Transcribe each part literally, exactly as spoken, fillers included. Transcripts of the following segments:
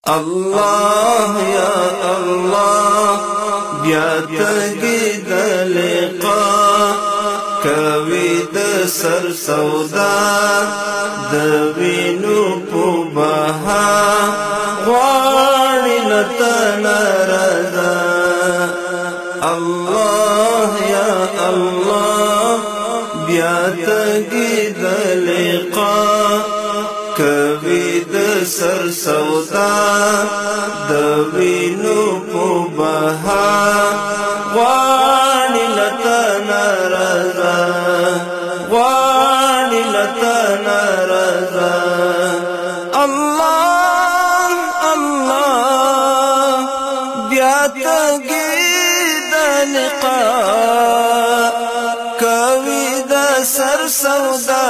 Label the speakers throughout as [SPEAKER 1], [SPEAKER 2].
[SPEAKER 1] الله يا الله بیا تګي د لقا کوي د سر سودا د وینو په بها غواړي لتن رضا الله يا الله بیا تګي د لقا کوي د سر سودا د وینو په بها غواړي لتن رضا غواړي لتن رضا الله الله بیا تګي د لقا کوي د سر سودا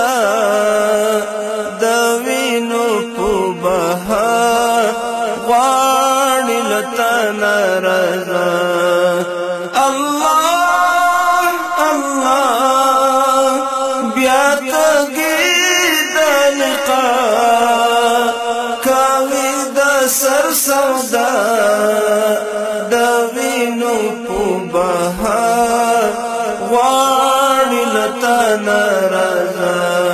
[SPEAKER 1] د وینو په بها غواړي لتن رضا الله الله بیا تګي د لقا کوي د سر سودا د وینو په بها غواړي لتن رضا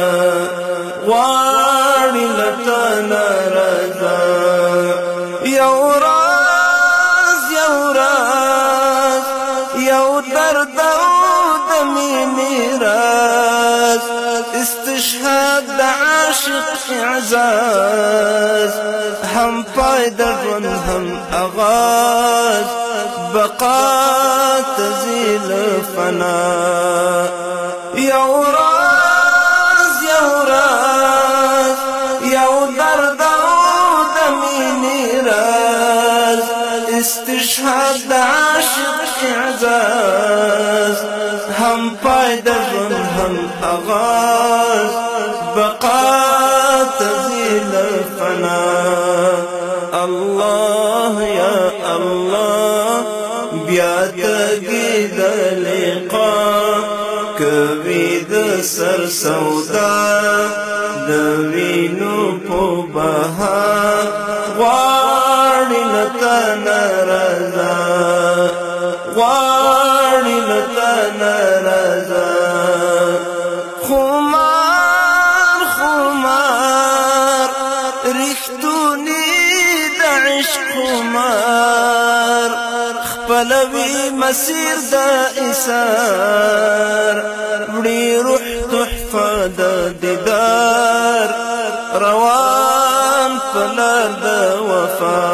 [SPEAKER 1] غواړي لتن رضا یو راز یو راز یو درد د مینې راز استشهاد د عاشق اعزاز هم پای د ژوند هم اغاز بقا تزيل فنا یو راز یو راز یو درد د مینې راز استشهاد د عاشق اعزاز هم پای د ژوند هم اغاز بقا تزيل فنا الله يا الله بیا تګي د لقا کوي د سر سودا د وینو په بها غواړي لتن رضا غواړي لتن رضا خمار خمار رښتونی د عشق خمار خپلوي مسیر د ایثار وړي روح تحفه د دیدار روان پلار د وفا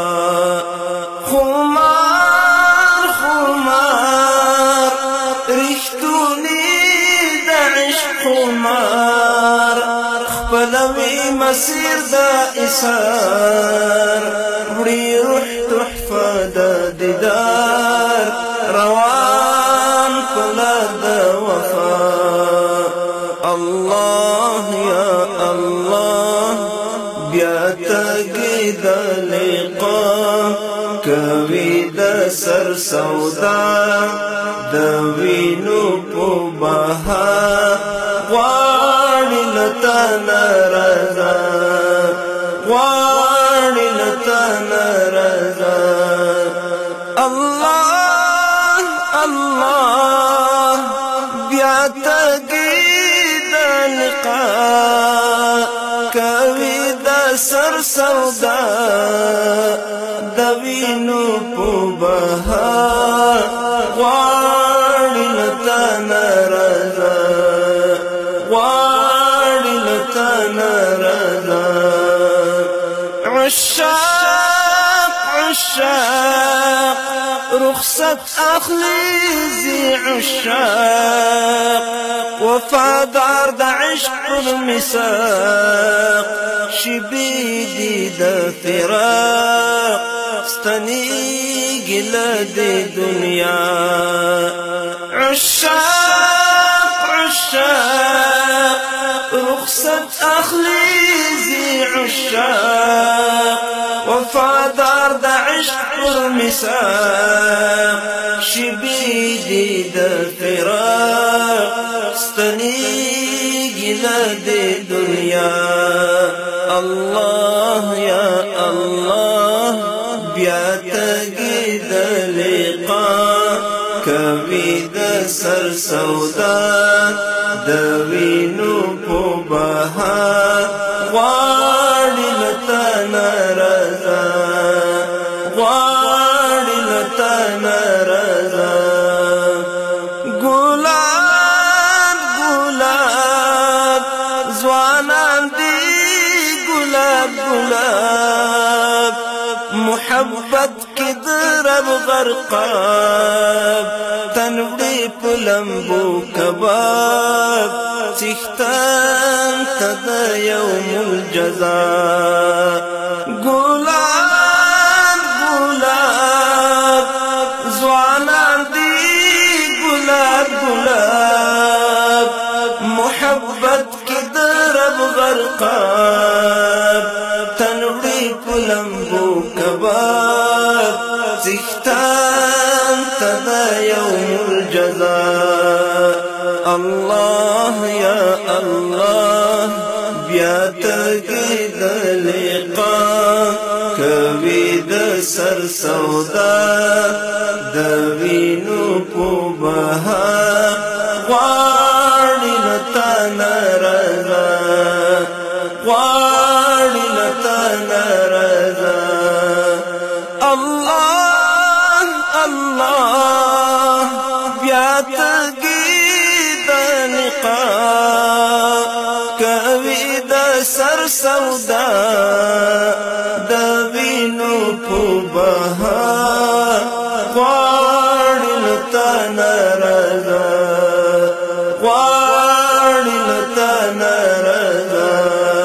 [SPEAKER 1] خمار خمار رښتونی د عشق خمار خپلوي مسیر د ایثار وړي روح تحفه د دیدار روان پلار د وفا الله يا الله بیا تګي د لقا کوي د سر سودا د وینو په بها غواړي لتن رضا غواړي لتن رضا الله الله بیا تګي د لقا کوي د سر سودا د وینو په بها غواړي لتن رضا غواړي لتن رضا عشاق عشاق رخصت اخلي زي عشاق وفادار د عشق المساق شبيدي د فراق ستنيږي له دې دنیا عشاق عشاق رخصت اخلي زي عشاق وفادار د عشق المساق شبيدي د فراق ستنيږي له دې دنیا الله يا الله بیا تګي د لقا کوي د سر سودا د وینو په بهار غواړي لته نرضا غواړي لته نرضا ګلاب ګلاب ځوانان دي ګلاب ګلاب محبت کی درب غرقاب تنوڑی پلمبو کباب چختان تد یوم الجزاء گلاب گلاب زوانان دی گلاب گلاب محبت کی درب غرقاب تنوڑی پلمبو کباب زختان تدا یوم الجزاء الله یا الله بیا تګي د لقا کوي د سر سودا د وینو په بهار غواړي لته نرضا غواړي لته نرضا الله الله بیا تګي د لقا کوي د سر سودا د وینو په بهار غواړي لته نرضا غواړي لته نرضا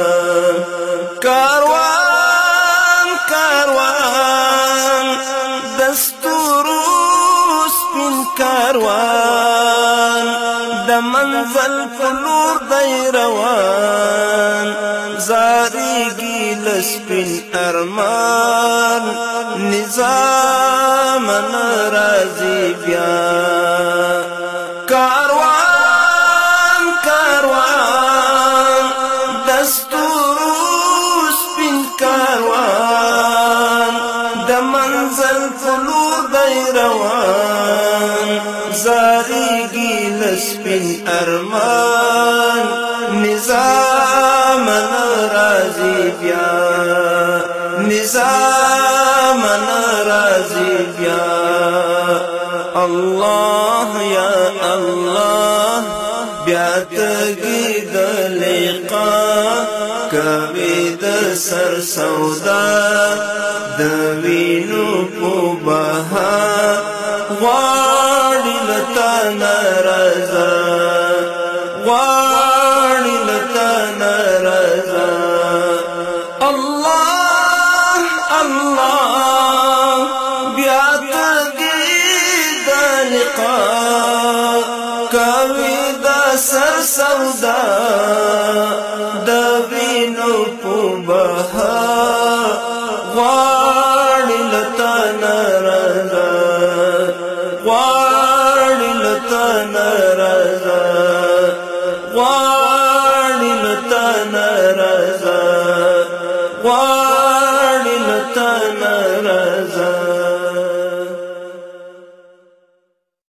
[SPEAKER 1] کاروان کاروان دستورو سپین کاروان د منزل فلور دی روان زاریږي لسپین ارمان نظام ناراضي بیا کاروان کاروان دستورو سپین کاروان د منزل فلور دی روان زاریږي لسپین ارمان نظام ناراضي بیا نظام ناراضي بیا الله یا الله بیا تګي د لقا کوي د سر سودا د